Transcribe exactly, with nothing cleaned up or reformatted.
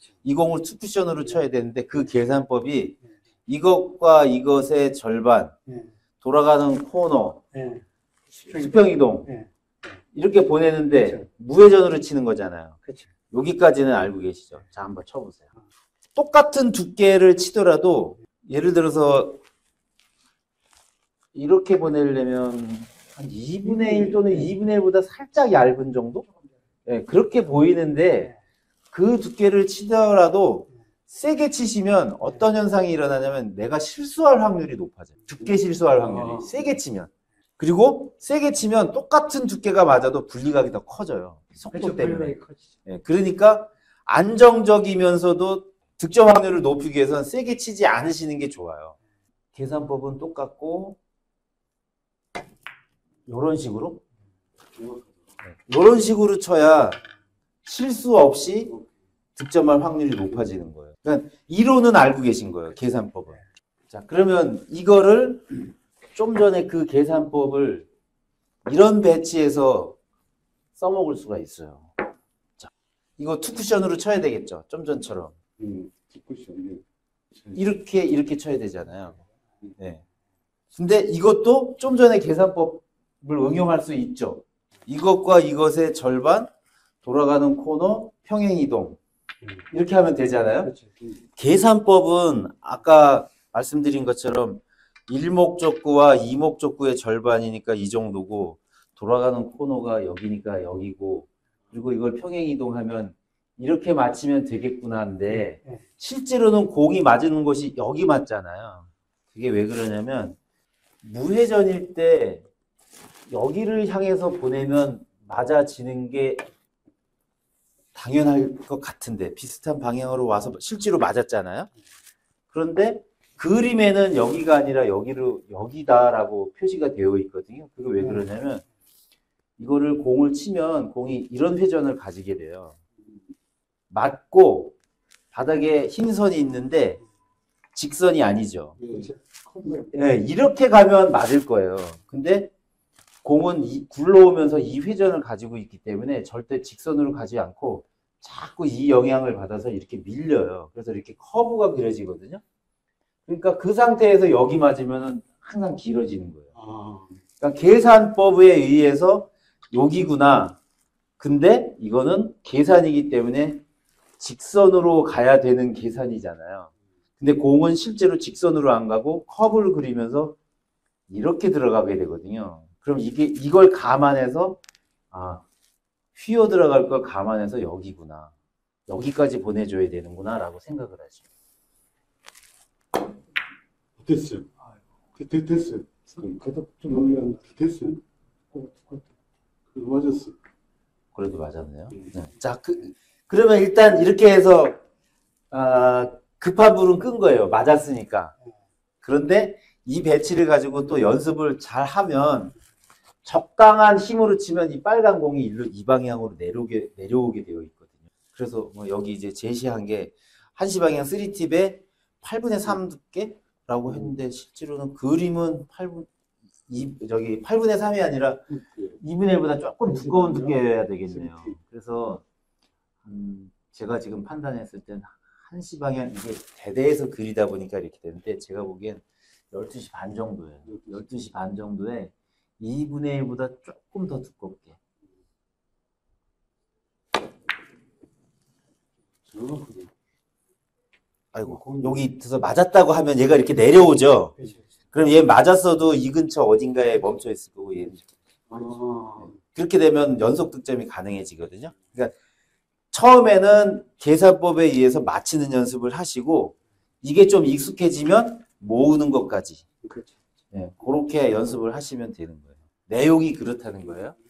그렇죠. 이 공을 투 쿠션으로 쳐야 되는데 그 계산법이 이것과 이것의 절반, 네. 돌아가는 코너, 네. 수평이동 네. 이렇게 보내는데 그렇죠. 무회전으로 치는 거잖아요. 그렇죠. 여기까지는 알고 계시죠? 자, 한번 쳐보세요. 똑같은 두께를 치더라도 예를 들어서 이렇게 보내려면 한 이분의 일 또는 이분의 일보다 살짝 얇은 정도? 네, 그렇게 보이는데 그 두께를 치더라도 세게 치시면 어떤 현상이 일어나냐면 내가 실수할 확률이 높아져요. 두께 실수할 확률이. 세게 치면. 그리고 세게 치면 똑같은 두께가 맞아도 분리각이 더 커져요. 속도 그렇죠. 때문에. 커지죠. 네, 그러니까 안정적이면서도 득점 확률을 높이기 위해서는 세게 치지 않으시는 게 좋아요. 계산법은 똑같고 이런 식으로 이런 식으로 쳐야 실수 없이 득점할 확률이 높아지는 거예요. 그러니까 이론은 알고 계신 거예요. 계산법은. 자, 그러면 이거를 좀 전에 그 계산법을 이런 배치에서 써먹을 수가 있어요. 자, 이거 투 쿠션으로 쳐야 되겠죠. 좀 전처럼. 음, 쿠션. 이렇게 이렇게 쳐야 되잖아요. 네. 근데 이것도 좀 전에 계산법을 응용할 수 있죠. 이것과 이것의 절반, 돌아가는 코너, 평행 이동. 이렇게 하면 되잖아요. 그렇죠. 계산법은 아까 말씀드린 것처럼 일목적구와 이목적구의 절반이니까 이 정도고, 돌아가는 코너가 여기니까 여기고, 그리고 이걸 평행 이동하면 이렇게 맞추면 되겠구나인데, 네. 실제로는 공이 맞는 곳이 여기 맞잖아요. 그게 왜 그러냐면 무회전일 때 여기를 향해서 보내면 맞아지는 게 당연할 것 같은데, 비슷한 방향으로 와서 실제로 맞았잖아요. 그런데 그림에는 여기가 아니라 여기로 여기다라고 표시가 되어 있거든요. 그게 왜 그러냐면 이거를 공을 치면 공이 이런 회전을 가지게 돼요. 맞고 바닥에 흰 선이 있는데 직선이 아니죠. 네, 이렇게 가면 맞을 거예요. 근데 공은 이, 굴러오면서 이 회전을 가지고 있기 때문에 절대 직선으로 가지 않고 자꾸 이 영향을 받아서 이렇게 밀려요. 그래서 이렇게 커브가 그려지거든요. 그러니까 그 상태에서 여기 맞으면 항상 길어지는 거예요. 아. 그러니까 계산법에 의해서 여기구나. 근데 이거는 계산이기 때문에 직선으로 가야 되는 계산이잖아요. 근데 공은 실제로 직선으로 안 가고 커브를 그리면서 이렇게 들어가게 되거든요. 그럼 이게, 이걸 감안해서, 아, 휘어 들어갈 걸 감안해서 여기구나. 여기까지 보내줘야 되는구나. 라고 생각을 하죠. 됐어요. 됐, 됐어요. 가닥 좀 올려. 됐어요. 그래도 맞았어. 그래도 맞았네요. 네. 자, 그, 그러면 일단 이렇게 해서, 아, 급한 불은 끈 거예요. 맞았으니까. 그런데 이 배치를 가지고 또 연습을 잘 하면 적당한 힘으로 치면 이 빨간 공이 일로 이 방향으로 내려오게, 내려오게 되어 있거든요. 그래서 뭐 여기 이제 제시한 게 한시 방향 쓰리 팁에 팔분의 삼 두께라고 했는데 실제로는 그림은 팔분, 이, 저기 팔분의 삼이 아니라 이분의 일보다 조금 두꺼운 두께여야 되겠네요. 그래서 음, 제가 지금 판단했을 땐 한시 방향, 이게 대대에서 그리다 보니까 이렇게 되는데 제가 보기엔 열두 시 반 정도예요. 열두 시 반 정도에 이분의 일보다 조금 더 두껍게. 아이고, 여기 들어서 맞았다고 하면 얘가 이렇게 내려오죠. 그럼 얘 맞았어도 이 근처 어딘가에 멈춰 있을 거고, 얘 그렇게 되면 연속 득점이 가능해지거든요. 그러니까 처음에는 계산법에 의해서 맞히는 연습을 하시고, 이게 좀 익숙해지면 모으는 것까지. 그렇죠. 네, 그렇게 연습을 하시면 되는 거예요. 내용이 그렇다는 거예요.